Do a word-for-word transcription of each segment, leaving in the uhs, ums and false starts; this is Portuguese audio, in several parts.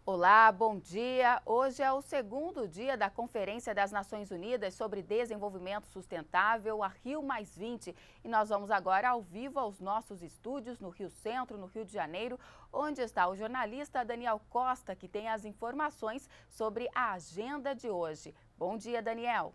Olá, bom dia. Hoje é o segundo dia da Conferência das Nações Unidas sobre Desenvolvimento Sustentável, a Rio mais vinte. E nós vamos agora ao vivo aos nossos estúdios no Rio Centro, no Rio de Janeiro, onde está o jornalista Daniel Costa, que tem as informações sobre a agenda de hoje. Bom dia, Daniel.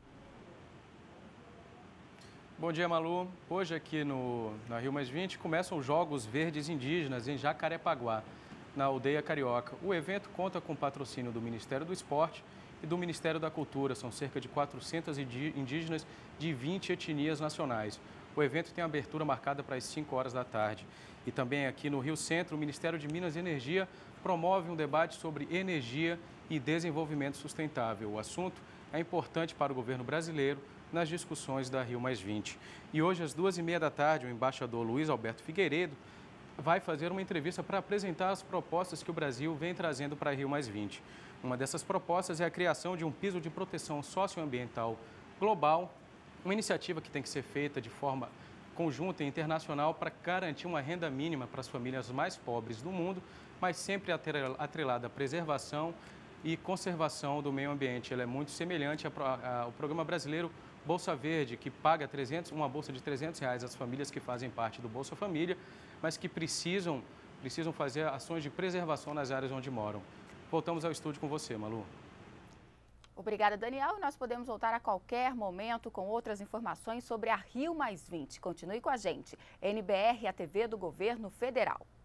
Bom dia, Malu. Hoje aqui no, na Rio mais vinte começam os Jogos Verdes Indígenas em Jacarepaguá, na aldeia carioca. O evento conta com o patrocínio do Ministério do Esporte e do Ministério da Cultura. São cerca de quatrocentos indígenas de vinte etnias nacionais. O evento tem abertura marcada para as cinco horas da tarde. E também aqui no Rio Centro, o Ministério de Minas e Energia promove um debate sobre energia e desenvolvimento sustentável. O assunto é importante para o governo brasileiro nas discussões da Rio mais vinte. E hoje, às duas e meia da tarde, o embaixador Luiz Alberto Figueiredo vai fazer uma entrevista para apresentar as propostas que o Brasil vem trazendo para a Rio mais vinte. Uma dessas propostas é a criação de um piso de proteção socioambiental global, uma iniciativa que tem que ser feita de forma conjunta e internacional para garantir uma renda mínima para as famílias mais pobres do mundo, mas sempre atrelada à preservação e conservação do meio ambiente. Ela é muito semelhante ao programa brasileiro Bolsa Verde, que paga trezentos, uma bolsa de trezentos reais às famílias que fazem parte do Bolsa Família, mas que precisam, precisam fazer ações de preservação nas áreas onde moram. Voltamos ao estúdio com você, Malu. Obrigada, Daniel. Nós podemos voltar a qualquer momento com outras informações sobre a Rio mais vinte. Continue com a gente. N B R, a T V do Governo Federal.